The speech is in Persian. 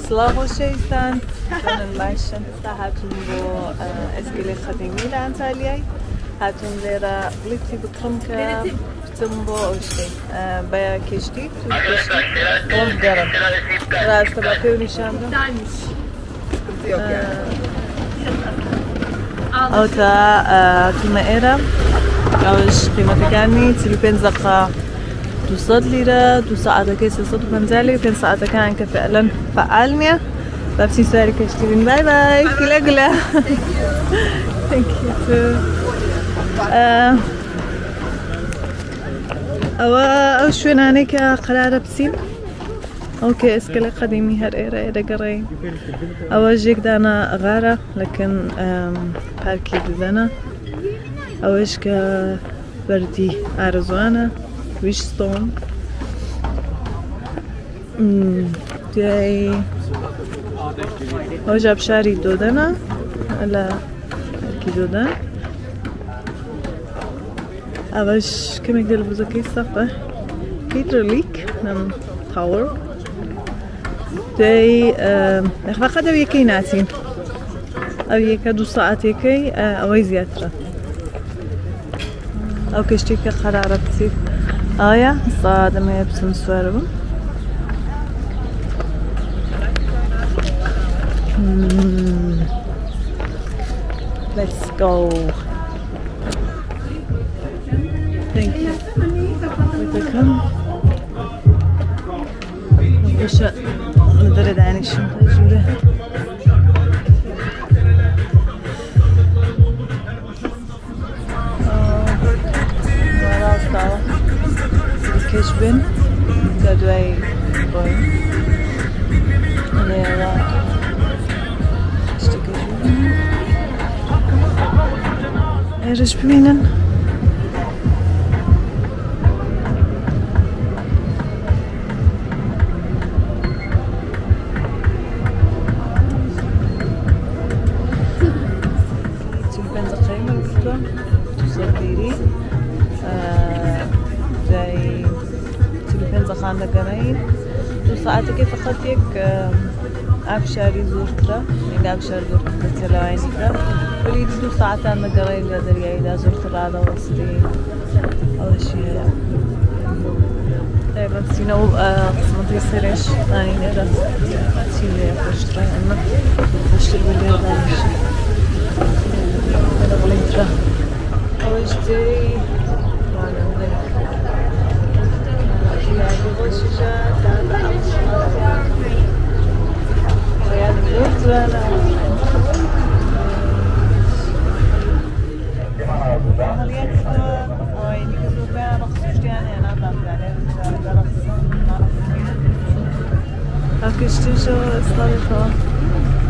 سلاغ شیستن کنن باشن هاتون با اسکیل قدیمی لانتالیای هاتون لیرا لیتی بکرم که بتم با اوشتی با کشتی تو کشتی اون گرم راست با پیونیشان او تا تو مائرة اوش قيمة كاني تلو بنزقة 200 ليرة 2 ساعات كيس 650 ليرة ساعات كان كفعلا فعالني بس سؤالك اشترين باي باي كلا كلا thank you أو شو نانيك قرارة بسيم اوكي اسكالي قديمي هالإيرة إيرة قري أواجيك دانا غارة لكن باركي بدنا أواجك بردي أرزوانا ويش ستون دي أواجب شاري دودنا لا باركي دودن أواج كم يقدر بزكي صفة هيدروليك نم تاور دي فقط أو يكي ناسين أو يكا 2 ساعات يكي أو زياترة أو كشتي كقرارة بسيط آية صاد ما يبسم سوارو let's go thank you welcome وش ندرد عن الشنطة جوله وراء الكشبن كدواي بوي ليرا اشتكي جوله ايرش بمينن لقرين وساعتك فقطيك أبشاري زورترا إذا أبشار زورترا تلاعين كرا وليد 2 ساعات لقرين قدر إذا زورترا على وسطي أول شيء طيب بس ينو قسمة يصيرش ثاني نرى سيلي أفرشترا أنا أشتري بالليل ثاني شيء أنا بليترا أول شيء Akıştı şu ıslarıfa